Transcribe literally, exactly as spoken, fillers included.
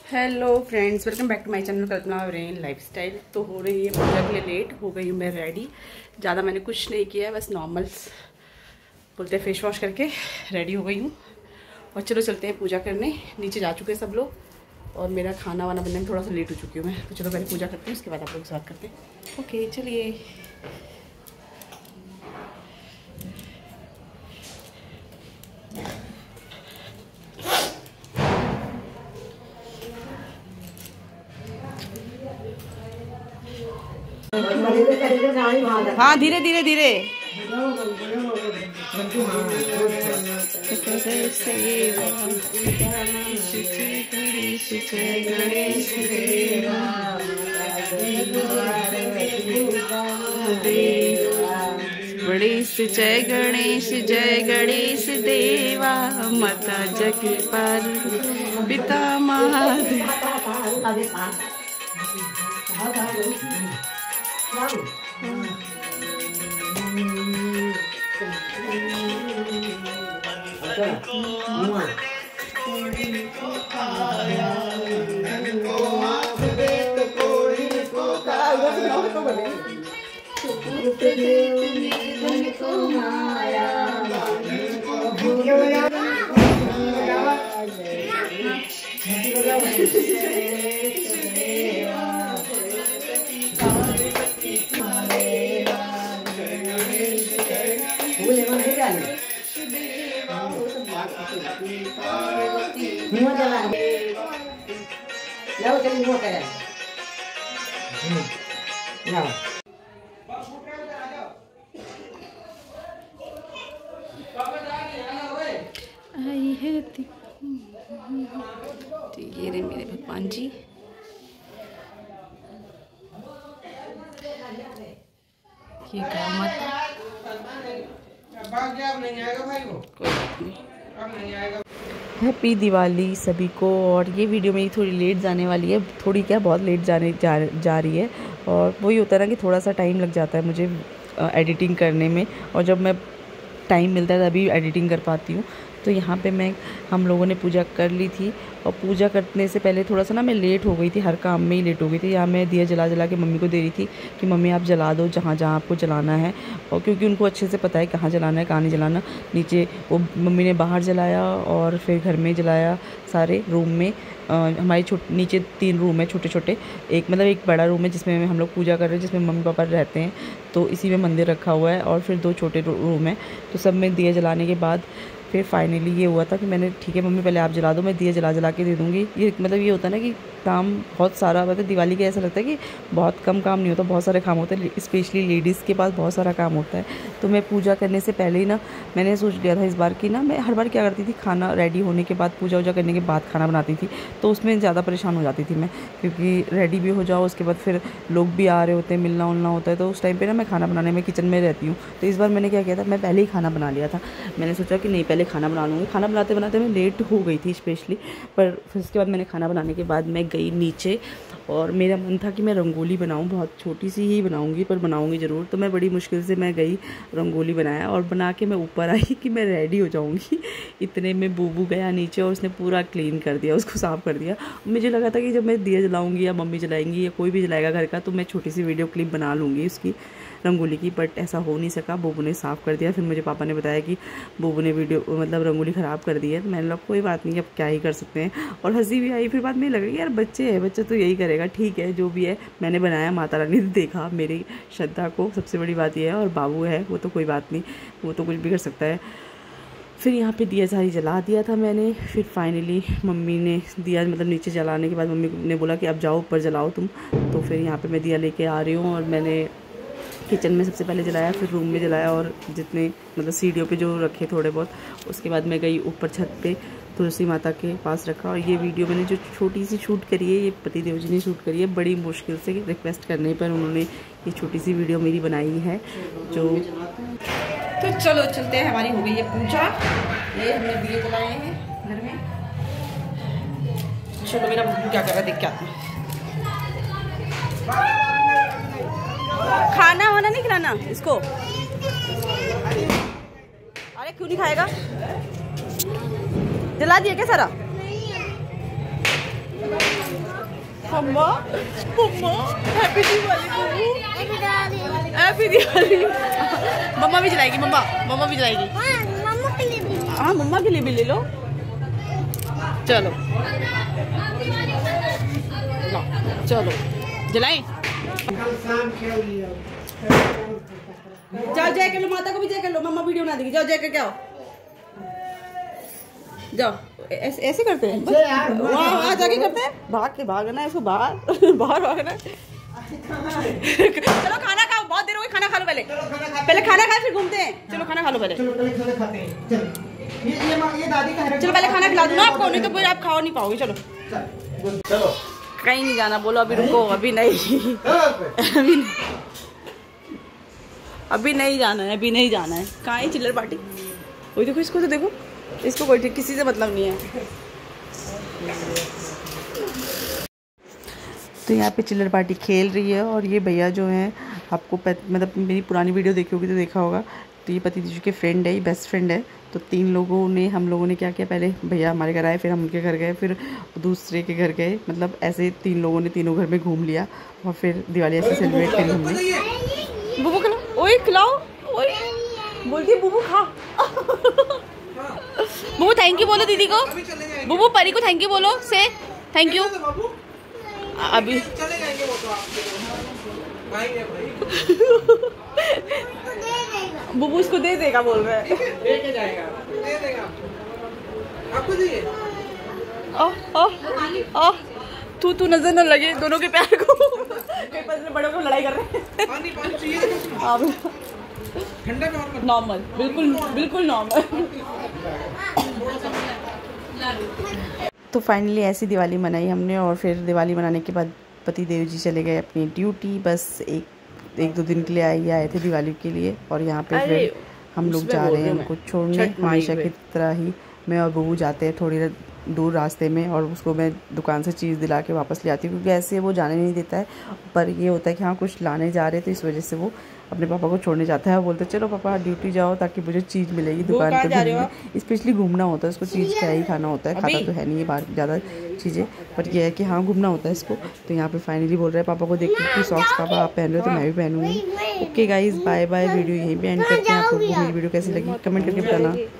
Hello friends, welcome back to my channel Kalpana rain lifestyle. तो हो रही है पूजा के लिए लेट, हो गई हूँ मैं रेडी। ज़्यादा मैंने कुछ नहीं किया है, बस नॉर्मल बोलते फेस वॉश करके रेडी हो गई हूँ। और चलो चलते हैं पूजा करने। नीचे जा चुके हैं सब लोग और मेरा खाना वाना बनने में थोड़ा सा लेट हो चुकी हूँ मैं। तो चलो पहले पूजा करते हैं, उसके बाद आप लोग से बात करते हैं। ओके चलिए। हाँ धीरे धीरे धीरे। गणेश जय गणेश जय गणेश देवा, माता जग पार पिता महादेव। आई है ये रे मेरे भगवान जी। ये गाय माता हैप्पी दिवाली सभी को। और ये वीडियो मेरी थोड़ी लेट जाने वाली है, थोड़ी क्या बहुत लेट जाने जा, जा रही है। और वही होता है ना कि थोड़ा सा टाइम लग जाता है मुझे एडिटिंग करने में, और जब मैं टाइम मिलता है तभी एडिटिंग कर पाती हूँ। तो यहाँ पे मैं हम लोगों ने पूजा कर ली थी, और पूजा करने से पहले थोड़ा सा ना मैं लेट हो गई थी, हर काम में ही लेट हो गई थी। यहाँ मैं दिया जला जला के मम्मी को दे रही थी कि मम्मी आप जला दो जहाँ जहाँ आपको जलाना है, और क्योंकि उनको अच्छे से पता है कहाँ जलाना है कहाँ नहीं जलाना। नीचे वो मम्मी ने बाहर जलाया और फिर घर में जलाया, सारे रूम में। आ, हमारी छोटे नीचे तीन रूम है छोटे छोटे, एक मतलब एक बड़ा रूम है जिसमें हम लोग पूजा कर रहे हैं, जिसमें मम्मी पापा रहते हैं, तो इसी में मंदिर रखा हुआ है। और फिर दो छोटे रूम है, तो सब में दिया जलाने के बाद फिर फाइनली ये हुआ था कि मैंने ठीक है मम्मी पहले आप जला दो, मैं दिया जला जला के दे दूँगी। ये मतलब ये होता है ना कि काम बहुत सारा, मतलब दिवाली के ऐसा लगता है कि बहुत कम काम नहीं होता, बहुत सारे काम होते हैं, स्पेशली लेडीज़ के पास बहुत सारा काम होता है। तो मैं पूजा करने से पहले ही ना मैंने सोच लिया था इस बार कि ना मैं हर बार क्या करती थी, खाना रेडी होने के बाद पूजा वूजा करने के बाद खाना बनाती थी, तो उसमें ज़्यादा परेशान हो जाती थी मैं, क्योंकि रेडी भी हो जाओ, उसके बाद फिर लोग भी आ रहे होते हैं, मिलना उलना होता है, तो उस टाइम पर ना मैं खाना बनाने में किचन में रहती हूँ। तो इस बार मैंने क्या किया था, मैं पहले ही खाना बना लिया था। मैंने सोचा कि नहीं पहले खाना बना लूँगी। खाना बनाते बनाते मैं लेट हो गई थी स्पेशली, पर फिर उसके बाद मैंने खाना बनाने के बाद मैं गई नीचे, और मेरा मन था कि मैं रंगोली बनाऊं, बहुत छोटी सी ही बनाऊंगी पर बनाऊंगी ज़रूर। तो मैं बड़ी मुश्किल से मैं गई, रंगोली बनाया, और बना के मैं ऊपर आई कि मैं रेडी हो जाऊंगी। इतने में बूबू गया नीचे और उसने पूरा क्लीन कर दिया, उसको साफ़ कर दिया। मुझे लगा था कि जब मैं दिया जलाऊंगी या मम्मी जलाएंगी या कोई भी जलाएगा घर का, तो मैं छोटी सी वीडियो क्लिप बना लूँगी उसकी रंगोली की, बट ऐसा हो नहीं सका। बूबू ने साफ़ कर दिया। फिर मुझे पापा ने बताया कि बूबू ने वीडियो मतलब रंगोली ख़राब कर दी है। तो मैंने लगा कोई बात नहीं, अब क्या ही कर सकते हैं, और हंसी भी आई। फिर बाद में लगा यार बच्चे हैं, बच्चे तो यही करेगा, ठीक है जो भी है। मैंने बनाया, माता रानी ने देखा मेरी श्रद्धा को, सबसे बड़ी बात यह है। और बाबू है वो तो कोई बात नहीं, वो तो कुछ भी कर सकता है। फिर यहाँ पे दिया सारी जला दिया था मैंने। फिर फाइनली मम्मी ने दिया मतलब नीचे जलाने के बाद मम्मी ने बोला कि अब जाओ ऊपर जलाओ तुम। तो फिर यहाँ पे मैं दिया लेके आ रही हूँ, और मैंने किचन में सबसे पहले जलाया, फिर रूम में जलाया, और जितने मतलब सीढ़ियों पे जो रखे थोड़े बहुत। उसके बाद मैं गई ऊपर छत पे, तुलसी माता के पास रखा। और ये वीडियो मैंने जो छोटी सी शूट करी है, ये पति देव जी ने शूट करी है, बड़ी मुश्किल से रिक्वेस्ट करने पर उन्होंने ये छोटी सी वीडियो मेरी बनाई है। जो तो चलो चलते हैं, हमारी हो गई है पूजा। ये हमने दिए जलाए हैं घर में। चलो मेरा बब्बू क्या कर रहा है देख के आते हैं। खाना वाना नहीं खिलाना इसको। अरे क्यों नहीं खाएगा? जला दिया क्या सारा? मम्मा मम्मा हैप्पी दिवाली हैप्पी दिवाली। मम्मा भी जलाएगी, मम्मा मम्मा भी जलाएगी। मम्मा के लिए भी। हाँ मम्मा के लिए भी ले लो। चलो लो, चलो जलाएं। जाओ जय कर लो, माता को भी जय कर लो। मम्मा वीडियो बना देगी। जाओ जय कर के आओ। जाओ ऐसे ऐसे करते हैं, वहाँ जाके करते हैं। भाग के भागना है इसको, बाहर बाहर भागना है। चलो खाना खाओ, बहुत देर हो गई, खाना खा लो पहले। पहले खाना खाए फिर घूमते हैं। चलो खाना खा लो पहले। चलो पहले खाना खाते हैं। चलो ये ये ये दादी का है। चलो पहले खाना खिला दूँ ना आपको, नहीं तो फिर आप खाओ नहीं पाओगे। चलो चलो कहीं नहीं जाना, बोलो अभी रुको, अभी नहीं अभी नहीं अभी नहीं जाना है, अभी नहीं जाना है। कहाँ है चिल्लर पार्टी? वही देखो, इसको तो देखो, इसको कोई किसी से मतलब नहीं है। तो यहाँ पे चिल्लर पार्टी खेल रही है और ये भैया जो हैं, आपको मतलब मेरी पुरानी वीडियो देखी होगी तो देखा होगा। तो ये पति जी के फ्रेंड है, ये बेस्ट फ्रेंड है। तो तीन लोगों ने हम लोगों ने क्या किया, पहले भैया हमारे घर आए, फिर हम उनके घर गए, फिर दूसरे के घर गए। मतलब ऐसे तीन लोगों ने तीनों घर में घूम लिया और फिर दिवाली ऐसे सेलिब्रेट करी हमने। बुबू खिलाओ, ओए खिलाओ, ओए बोलती है बुबू खा। बुबू थैंक यू बोलो दीदी को। बुबू परी को थैंक यू बोलो, से थैंक यू। अभी चले जाएंगे वो तो आप आएंगे बुबू इसको दे देगा बोल रहे हैं। लेके जाएगा, दे देगा आपको। चाहिए ओह ओह ओह, तू तू नजर न लगे दोनों के प्यार को। बड़ों को लड़ाई कर रहे हैं। पानी पानी चाहिए ठंडा नॉर्मल नॉर्मल, बिल्कुल बिल्कुल नॉर्मल। तो फाइनली ऐसी दिवाली मनाई हमने और फिर दिवाली मनाने के बाद पति देव जी चले गए अपनी ड्यूटी। बस एक एक दो दिन के लिए आई आए थे दिवाली के लिए। और यहाँ पे फिर हम लोग जा रहे हैं उनको छोड़ने। हमेशा की तरह ही मैं और बबू जाते हैं थोड़ी दूर रास्ते में, और उसको मैं दुकान से चीज़ दिला के वापस ले आती हूँ, क्योंकि ऐसे वो जाने नहीं देता है। पर ये होता है कि हाँ कुछ लाने जा रहे हैं, तो इस वजह से वो अपने पापा को छोड़ने जाता है। वो बोलते चलो पापा ड्यूटी जाओ, ताकि मुझे चीज़ मिलेगी दुकान पर। स्पेशली घूमना होता है उसको, चीज़ क्या ही खाना होता है, खाता तो है नहीं बाहर ज़्यादा चीज़ें, पर यह है कि हाँ घूमना होता है इसको। तो यहाँ पे फाइनली बोल रहे हैं पापा को देख के सॉक्स पापा आप पहन रहे हो तो मैं भी पहनूंगी। Okay guys bye bye, video यहीं पे एंड करते हैं। आपको मेरी वीडियो कैसी लगी कमेंट करके बताना।